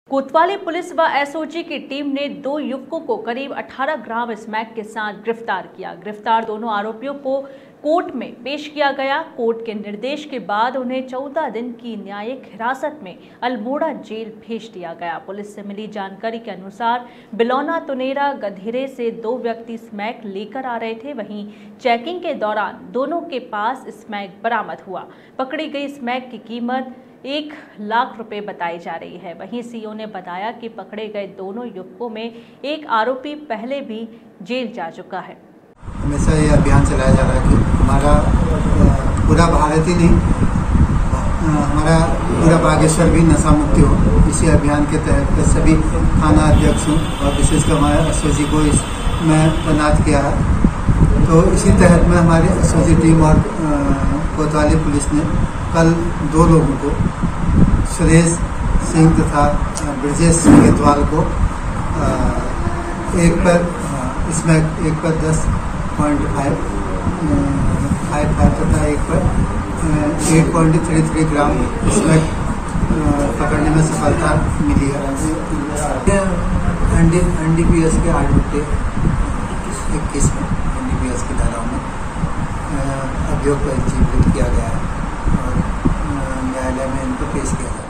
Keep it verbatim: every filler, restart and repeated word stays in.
कोतवाली पुलिस व एसओजी की टीम ने दो युवकों को करीब अठारह ग्राम स्मैक के साथ गिरफ्तार किया। गिरफ्तार दोनों आरोपियों को कोर्ट में पेश किया गया। कोर्ट के निर्देश के बाद उन्हें चौदह दिन की न्यायिक हिरासत में अल्मोड़ा जेल भेज दिया गया। पुलिस से मिली जानकारी के अनुसार बिलौना तुनेरा गधेरे से दो व्यक्ति स्मैक लेकर आ रहे थे। वहीं चेकिंग के दौरान दोनों के पास स्मैक बरामद हुआ। पकड़ी गई स्मैक की कीमत एक लाख रुपए बताई जा रही है। वहीं सीओ ने बताया कि पकड़े गए दोनों युवकों में एक आरोपी पहले भी जेल जा चुका है। हमेशा ये अभियान चलाया जा रहा है कि हमारा पूरा भारत ही नहीं, हमारा पूरा बागेश्वर भी नशा मुक्ति हो। इसी अभियान के तहत सभी थाना अध्यक्षों और विशेषकर हमारे एसओजी को इसमें तैनात किया है। तो इसी तहत में हमारी एसओजी टीम और कोतवाली पुलिस ने कल दो लोगों को, सुरेश सिंह तथा ब्रजेश सिंह गेतवाल को एक पर इसमें एक पर दस पॉइंट फाइव फाइव फाइव तथा एक पर eight point three three gram इसमें पकड़ने में सफलता मिली है। एन डी पी एस के आठ इक्कीस में एन डी पी एस की धाराओं में अभियोग पंजीकृत किया गया है और न्यायालय में इनको पेश किया गया।